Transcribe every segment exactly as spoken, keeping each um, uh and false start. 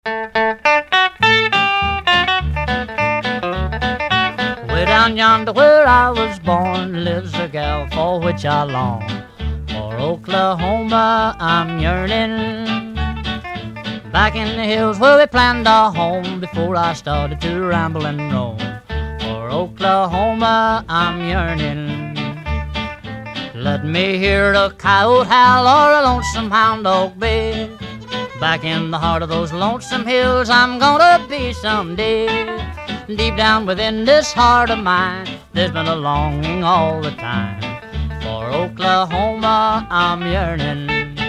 Way down yonder where I was born lives a gal for which I long. For Oklahoma I'm yearning. Back in the hills where we planned our home before I started to ramble and roam. For Oklahoma I'm yearning. Let me hear a coyote howl or a lonesome hound dog bay. Back in the heart of those lonesome hills I'm gonna be someday. Deep down within this heart of mine there's been a longing all the time. For Oklahoma I'm yearning.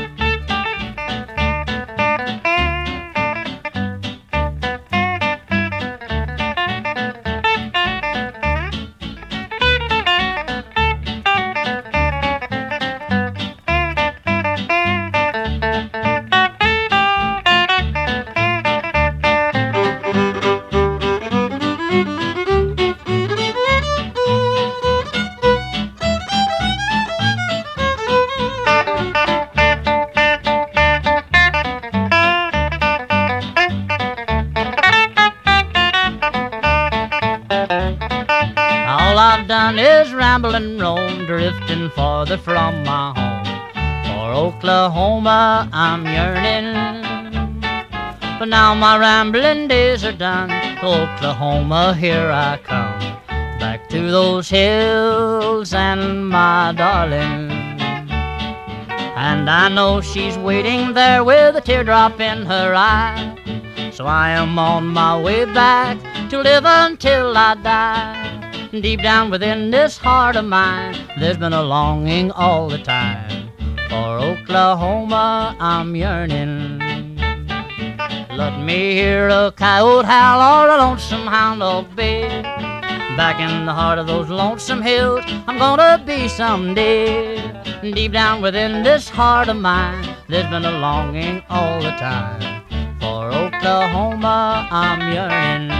All I've done is ramble and roam, drifting farther from my home. For Oklahoma I'm yearning. But now my rambling days are done. To Oklahoma here I come, back to those hills and my darling. And I know she's waiting there with a teardrop in her eye. So I am on my way back to live until I die. Deep down within this heart of mine there's been a longing all the time. For Oklahoma I'm yearning. Let me hear a coyote howl or a lonesome hound dog bay. Back in the heart of those lonesome hills I'm gonna be someday. Deep down within this heart of mine there's been a longing all the time. For Oklahoma I'm yearning.